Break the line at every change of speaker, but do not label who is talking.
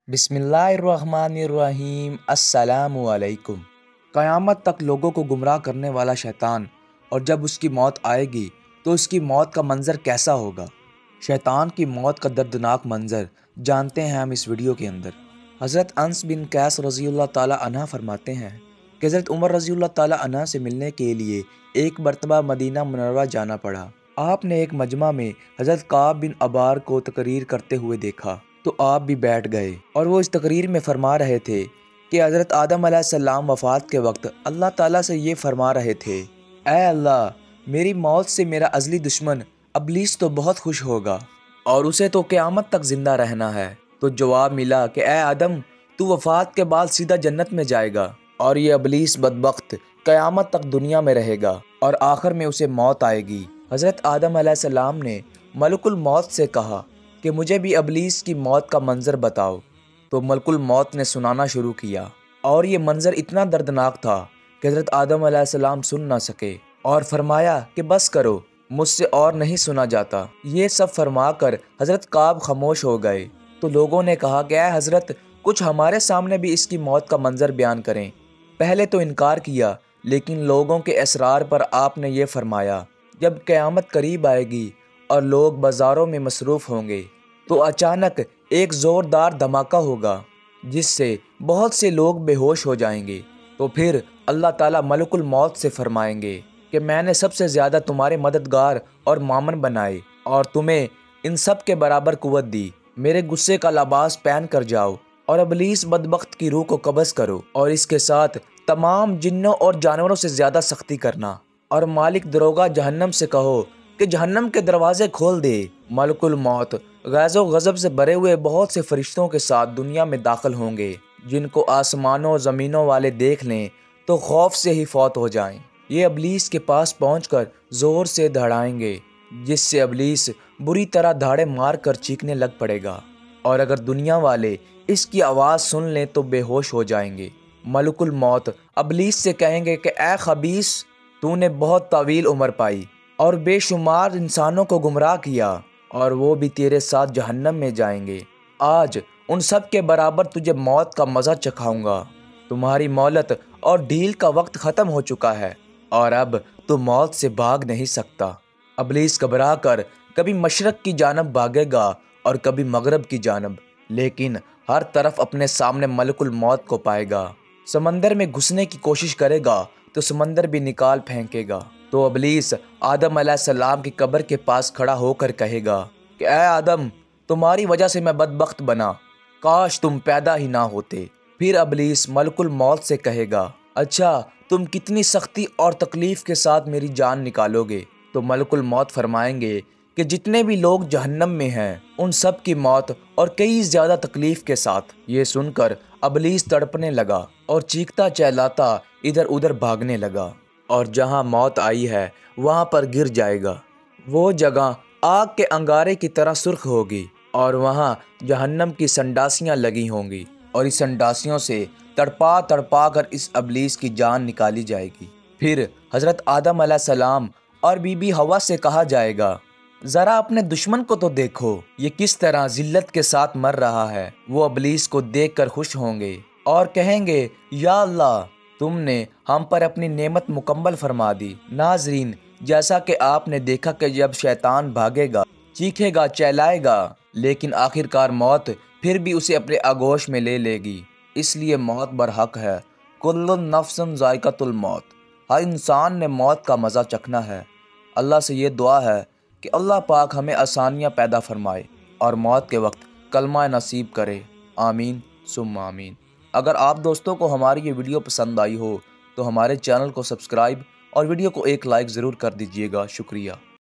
बिस्मिल्लाहिर्रहमानिर्रहीम। अस्सलामु अलैकुम। क़यामत तक लोगों को गुमराह करने वाला शैतान, और जब उसकी मौत आएगी तो उसकी मौत का मंज़र कैसा होगा। शैतान की मौत का दर्दनाक मंज़र जानते हैं हम इस वीडियो के अंदर। हज़रत अनस बिन कैस रज़ियल्लाहु ताला अन्हा फरमाते हैं कि हज़रत उमर रज़ियल्लाहु ताला अन्हा से मिलने के लिए एक मरतबा मदीना मुनव्वरा जाना पड़ा। आपने एक मजमा में हज़रत काब बिन अबार को तकरीर करते हुए देखा तो आप भी बैठ गए, और वो इस तकरीर में फरमा रहे थे कि हज़रत आदम अलैहिस्सलाम वफ़ात के वक्त अल्लाह ताला से ये फरमा रहे थे, ऐ अल्लाह, मेरी मौत से मेरा अज़ली दुश्मन इब्लीस तो बहुत खुश होगा और उसे तो क़यामत तक ज़िंदा रहना है। तो जवाब मिला कि ऐ आदम, तू वफ़ात के बाद सीधा जन्नत में जाएगा और ये इब्लीस बदबख्त क़यामत तक दुनिया में रहेगा और आखिर में उसे मौत आएगी। हज़रत आदम अलैहिस्सलाम ने मलकुल मौत से कहा कि मुझे भी इब्लीस की मौत का मंज़र बताओ। तो मलकुल मौत ने सुनाना शुरू किया, और ये मंज़र इतना दर्दनाक था कि हज़रत आदम अलैहिस्सलाम सुन ना सके और फरमाया कि बस करो, मुझसे और नहीं सुना जाता। ये सब फरमा कर हज़रत काब खामोश हो गए। तो लोगों ने कहा कि ऐ हज़रत, कुछ हमारे सामने भी इसकी मौत का मंज़र बयान करें। पहले तो इनकार किया, लेकिन लोगों के असरार पर आपने ये फरमाया, जब क़यामत करीब आएगी और लोग बाज़ारों में मसरूफ़ होंगे तो अचानक एक ज़ोरदार धमाका होगा जिससे बहुत से लोग बेहोश हो जाएंगे। तो फिर अल्लाह ताला मलकुल मौत से फरमाएंगे कि मैंने सबसे ज़्यादा तुम्हारे मददगार और मामन बनाए और तुम्हें इन सब के बराबर कुव्वत दी। मेरे गुस्से का लिबास पहन कर जाओ और इब्लीस बदबख्त की रूह को कब्ज़ करो और इसके साथ तमाम जिन्नों और जानवरों से ज़्यादा सख्ती करना, और मालिक दरोगा जहन्नम से कहो कि जहन्नम के दरवाजे खोल दे। मलकुल मौत गैज़ो गज़ब से भरे हुए बहुत से फरिश्तों के साथ दुनिया में दाखिल होंगे, जिनको आसमानों ज़मीनों वाले देख लें तो खौफ से ही फौत हो जाएं। ये इब्लीस के पास पहुंचकर ज़ोर से दहाड़ेंगे, जिससे इब्लीस बुरी तरह धाड़े मार कर चीखने लग पड़ेगा, और अगर दुनिया वाले इसकी आवाज़ सुन लें तो बेहोश हो जाएंगे। मलकुल मौत इब्लीस से कहेंगे कि ऐ खबीस, तूने बहुत तवील उम्र पाई और बेशुमार इंसानों को गुमराह किया, और वो भी तेरे साथ जहन्नम में जाएंगे। आज उन सब के बराबर तुझे मौत का मज़ा चखाऊंगा। तुम्हारी मोहलत और ढील का वक्त ख़त्म हो चुका है और अब तू मौत से भाग नहीं सकता। इब्लीस घबरा कर कभी मशरक़ की जानब भागेगा और कभी मगरब की जानब, लेकिन हर तरफ अपने सामने मलकुल मौत को पाएगा। समंदर में घुसने की कोशिश करेगा तो समंदर भी निकाल फेंकेगा। तो इब्लीस आदम अलैहिस्सलाम की कब्र के पास खड़ा होकर कहेगा कि ऐ आदम, तुम्हारी वजह से मैं बदबख्त बना, काश तुम पैदा ही ना होते। फिर इब्लीस मलकुल मौत से कहेगा, अच्छा, तुम कितनी सख्ती और तकलीफ़ के साथ मेरी जान निकालोगे। तो मलकुल मौत फरमाएंगे कि जितने भी लोग जहन्नम में हैं उन सब की मौत और कई ज़्यादा तकलीफ़ के साथ। ये सुनकर इब्लीस तड़पने लगा और चीखता चिल्लाता इधर उधर भागने लगा, और जहाँ मौत आई है वहाँ पर गिर जाएगा। वो जगह आग के अंगारे की तरह सुर्ख होगी और वहाँ जहन्नम की संडासियाँ लगी होंगी, और इस संडासियों से तड़पा तड़पा कर इस इब्लीस की जान निकाली जाएगी। फिर हज़रत आदम अलैहिस्सलाम और बीबी हवा से कहा जाएगा, ज़रा अपने दुश्मन को तो देखो, ये किस तरह ज़िल्लत के साथ मर रहा है। वो इब्लीस को देखकर खुश होंगे और कहेंगे, या अल्लाह, तुमने हम पर अपनी नेमत मुकम्मल फरमा दी। नाज़रीन, जैसा कि आपने देखा कि जब शैतान भागेगा, चीखेगा, चिल्लाएगा, लेकिन आखिरकार मौत फिर भी उसे अपने आगोश में ले लेगी। इसलिए मौत बरहक है। कुल्लु नफ्सिन ज़ाइक़तुल मौत। हर इंसान ने मौत का मज़ा चखना है। अल्लाह से ये दुआ है कि अल्लाह पाक हमें आसानियाँ पैदा फरमाए और मौत के वक्त कलमा नसीब करे। आमीन सुम्मा आमीन। अगर आप दोस्तों को हमारी ये वीडियो पसंद आई हो तो हमारे चैनल को सब्सक्राइब और वीडियो को एक लाइक ज़रूर कर दीजिएगा। शुक्रिया।